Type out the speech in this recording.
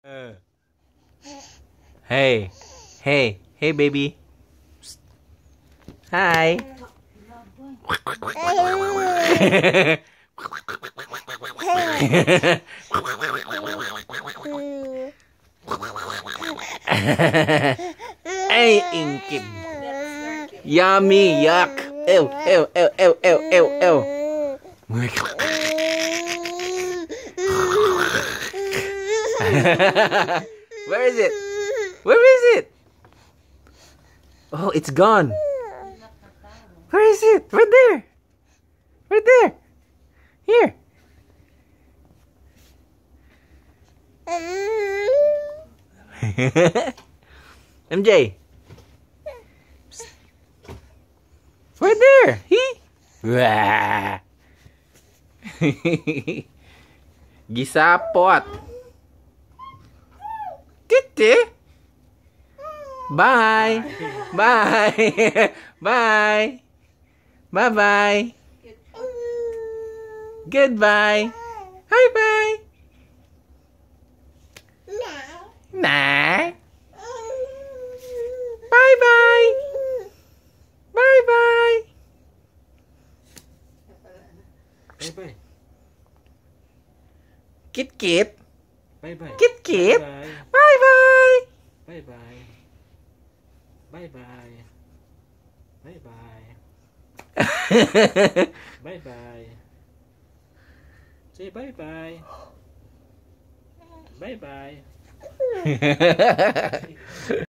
Uh. Hey, hey, baby. Psst. Hi. Ay, ingkit. Yummy, yuck. Ew, ew, ew, ew, ew, ew, ew. Where is it? Where is it? Oh, it's gone. Where is it? Right there. Right there. Here. MJ. Psst. Right there. Wah. Gisapot. Titi. Bye. Bye. Bye. Bye-bye. Goodbye. Bye-bye. Nah. Bye-bye. Bye-bye. Bye-bye. Kit-kit. Bye-bye. Kit-kit. Bye-bye. Bye-bye. Bye-bye. Bye-bye. Bye-bye. Say bye-bye. Bye-bye.